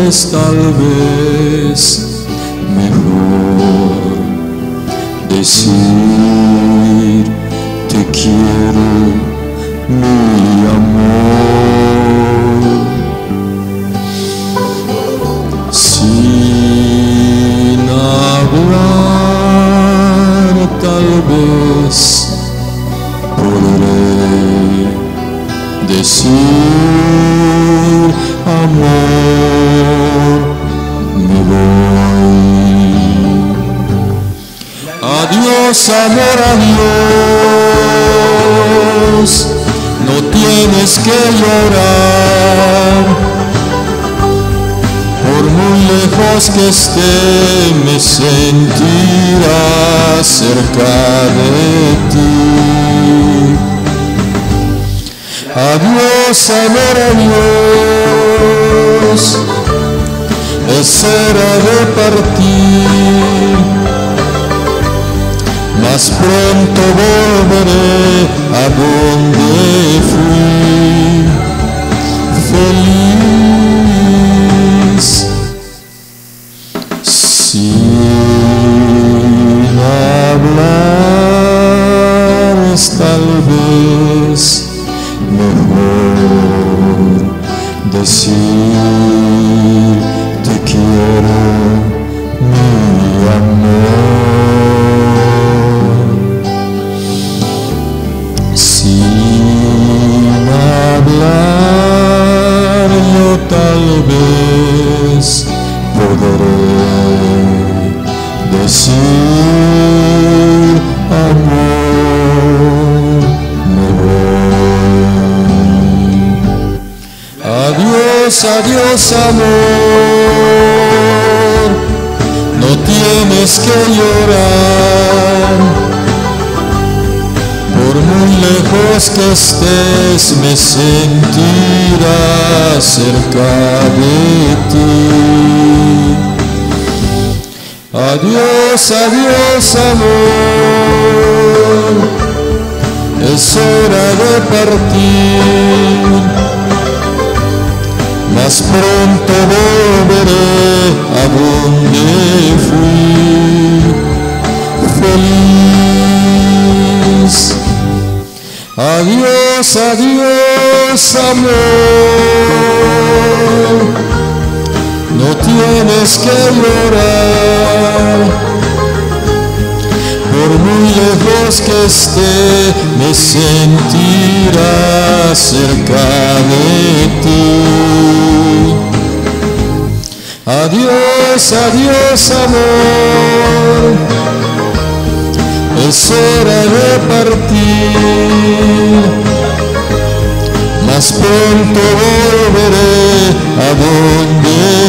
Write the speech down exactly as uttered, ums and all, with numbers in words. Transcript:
es tal vez mejor decir te quiero, mi amor, sin hablar tal vez podré decir amor, me voy. Adiós, amor, adiós, no tienes que llorar. Por muy lejos que esté, me sentirás cerca de ti. Adiós, amor, adiós, es hora de partir. Más pronto volveré a donde fui feliz. Sin hablar es tal vez mejor decir te quiero, mi amor. Sin hablar yo tal vez podré decir amor, me voy. Adiós, adiós, amor, no tienes que llorar. Por muy lejos que estés, me sentirás cerca de ti. Adiós, adiós, amor, es hora de partir. Más pronto volveré a donde fui feliz. Adiós, adiós, amor, no tienes que llorar. Por muy lejos que esté, me sentirás cerca de ti. Adiós, adiós, amor, es hora de partir. Más pronto volveré a donde